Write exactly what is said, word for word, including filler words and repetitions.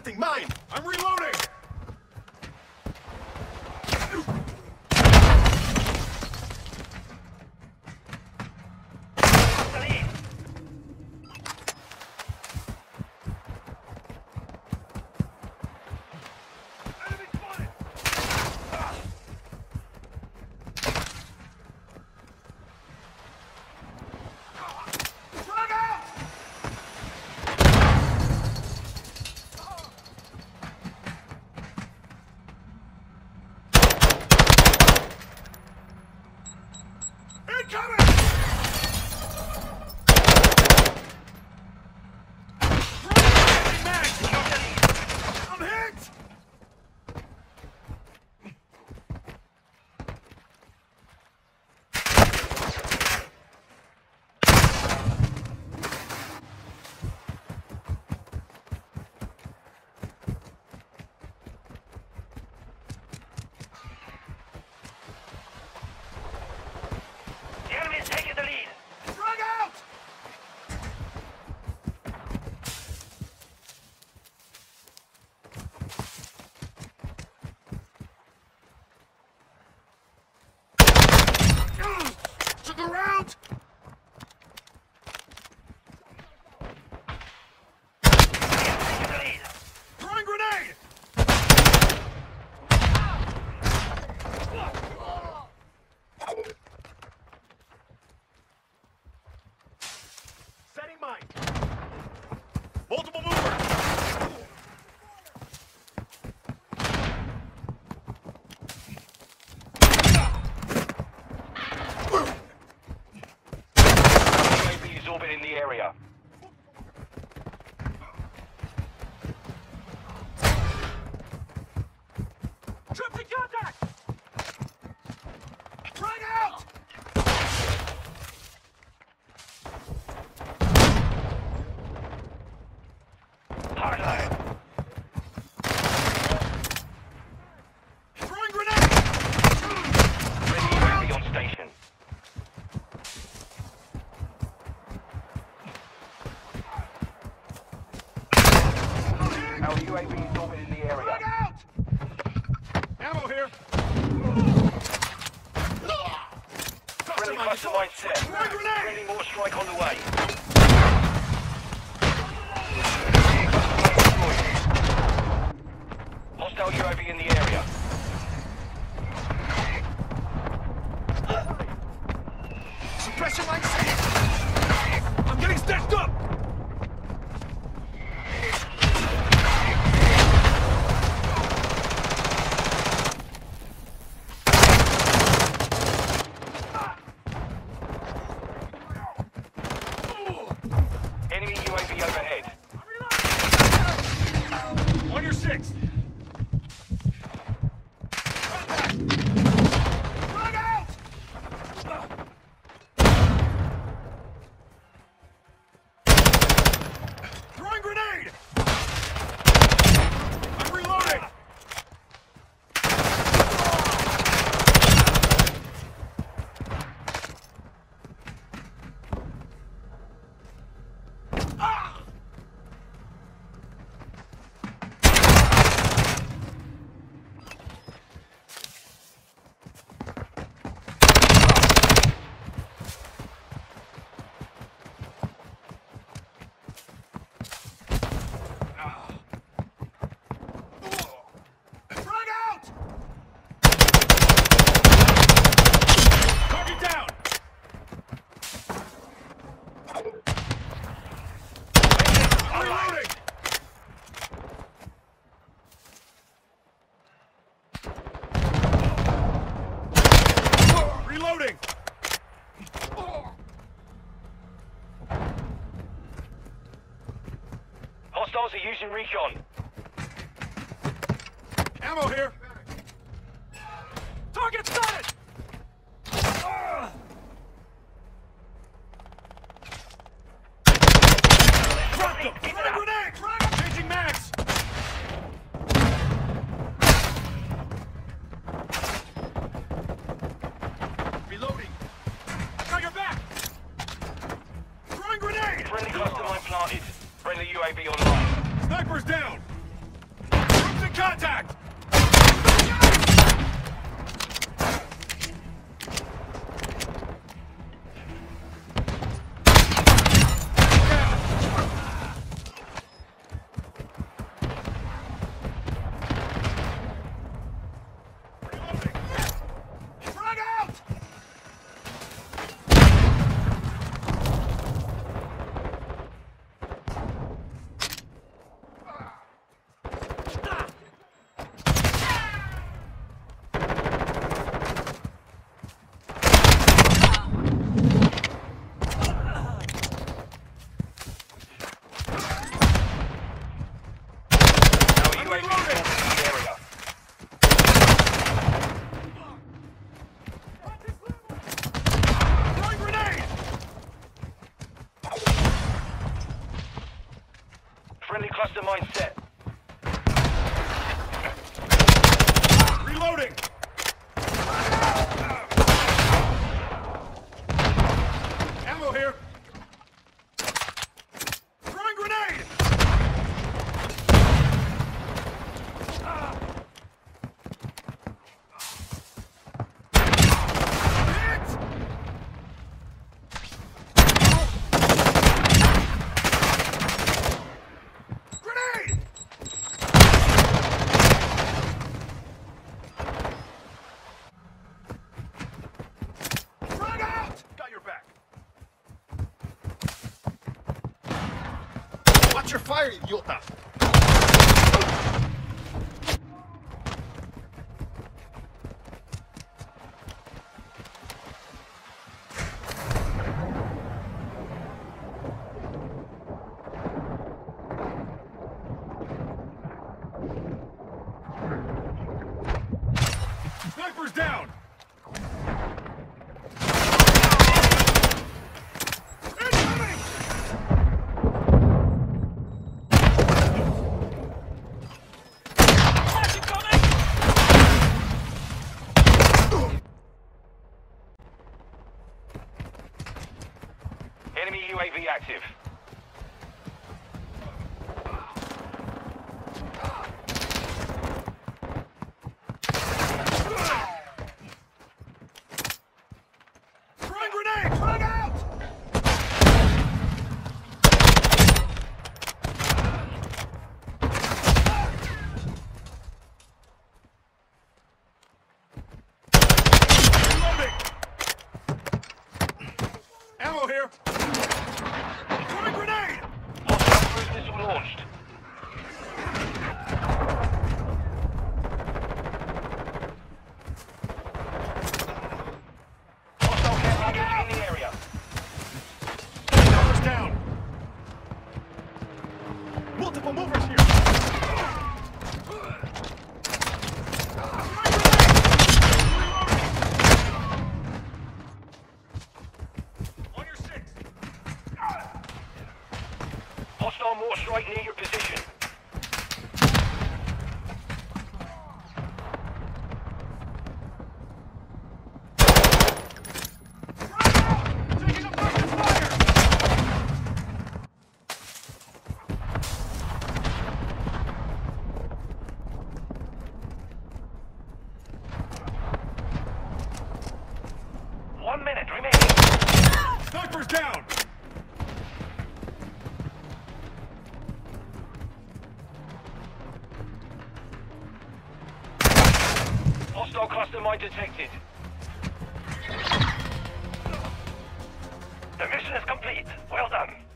Planting mine! I'm reloading! Around! Throwing grenade! Setting mine. Multiple movers. In the area. Troops in contact! Frag out! Hardline. Throwing grenade! Ready U A V on station. Our U A V is orbiting in the area. Frag out! Ammo here! Friendly cluster mine set. Throwing grenade! Ready, more strike on the way. Hostile U A V in the area. Suppression line set! I'm getting stacked up! Enemy U A V overhead. On your six! Frag out! Throwing grenade! I'm reloading! Reloading! Hostiles are using recon. Ammo here! Target spotted! Uh. Dropped him! Throwing grenade! Changing mags! Reloading! Got your back! Throwing grenade! Friendly cluster mine planted. Friendly U A V online. Sniper's down! contact! U A V in the area. Throwing grenade! Friendly cluster mine set. Reloading! Ammo here! Throwing grenade! Watch your fire, idiota! Sniper's down! Enemy U A V active. Throwing grenade! Frag out! Reloading! Ammo here! Throwing grenade! Hostile cruise missile launched. Hostile care package in the area. Sniper's down! Multiple movers here! On your six! Hostile mortar strike near your position. Taking a fucking fire! One minute remaining. Sniper's down! Hostile cluster mine detected. The mission is complete. Well done.